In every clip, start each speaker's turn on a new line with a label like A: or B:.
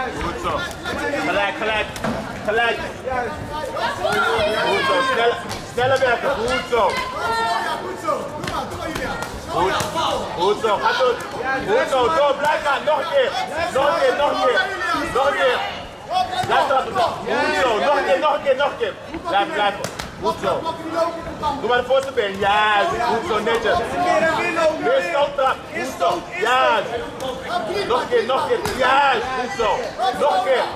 A: Goed zo. Gelijk. Goed zo. Sneller werken. Goed zo. Goed zo. Ga door. Goed zo. Door. Blijf gaan. Nog een keer. Blijf trappen. Goed zo. Nog een keer. Blijf. Goed zo. Doe maar de voorste been. Juist. Goed zo. Netjes. Weer stoottrap. Goed zo. Juist. Nog een keer. Juist. Goed zo. Nog een keer.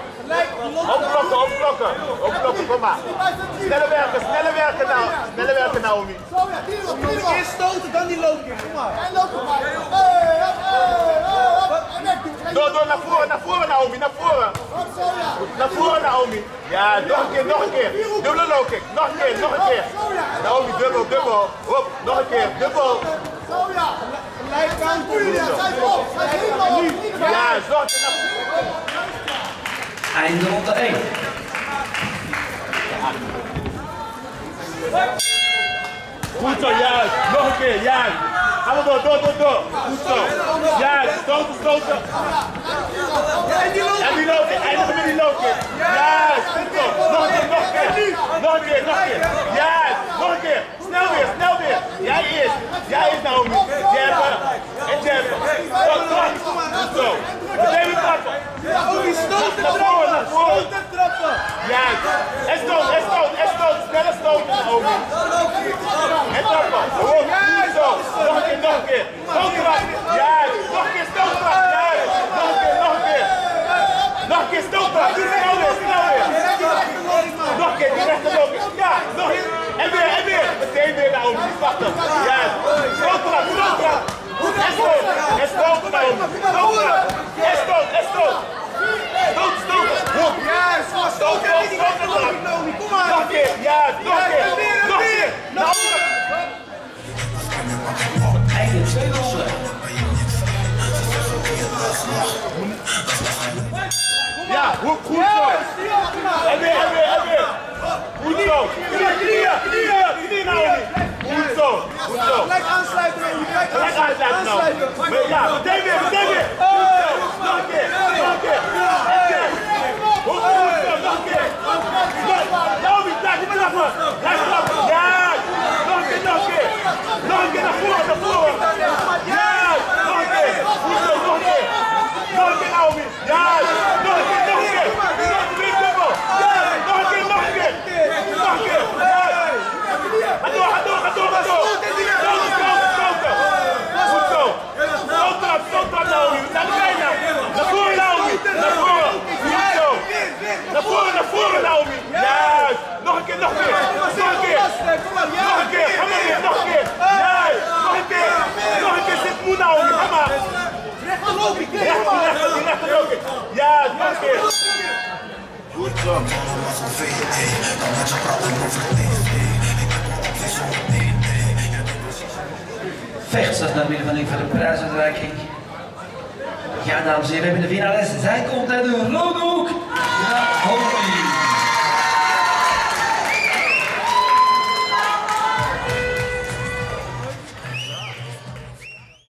A: Opblokken, kom maar. Sneller werken, Naomi.
B: Eerst stoten, dan die loopje, kom maar.
A: Door, naar voren, Naomi, naar voren, Naomi. Ja, nog een keer. Dubbele low kick, nog een keer. Naomi, dubbel. Hop, nog een keer, dubbel. Ja, zorg
C: Einde ronde 1.
A: Goed zo, juist. Nog een keer, juist. Ga maar door. Goed zo. Juist, stoten. En die loopje, eindigen met die loopje. Juist, goed zo. Nog een keer. Juist, nog een keer. Snel weer. Jij eerst, Naomi. Jabben. En jabben. Goed zo. Meteen trappen.
B: Naomi, stoten trappen.
A: Juist. En stoot. Sneller stoten, Naomi. En trappen. Goed zo. Nog een keer. Stoottrap. Juist. Nog een keer stoottrap. Juist. Nog een keer. Stoottrap. Snel weer. Nog een keer. Die rechterloop. Ja. Nog een. En weer. Meteen weer, Naomi. Wachten. Juist. Stoottrap. En stoot, Naomi. Stoot. Kom maar. Nog een keer. Juist. Nog een keer.
C: Einde tweede ronde.
A: Ja, goed zo. En weer. Goed zo. Knieën, Naomi. Goed zo.
B: Gelijk aansluiten, Naomi.
A: Maar ja, meteen weer. Nog een keer. Goed zo, nog een keer. Naomi, blijf trappen. Ja, nog een keer. Nog een keer naar voren. Ja, nog een keer. Goed zo, nog een keer. Nog een keer, Naomi. Ja, nog een keer. Weer dubbel. Ja, nog een keer. Nog een keer. Ga door. Goed zo. Stoottrap, Naomi. We zijn er bijna. Naar voren, Naomi. Goed zo. Naar voren, Naomi. Juist. Nog een keer. Ga maar weer. Nog een keer. Juist. Nog een keer. Zit moe, Naomi. Ga maar.
B: Rechterloopje.
A: Juist. Nog een keer. Goed zo.
C: Vechtsters naar midden van de prijsuitreiking. Ja, dames en heren, we hebben de winnares. Zij komt uit de Rodo.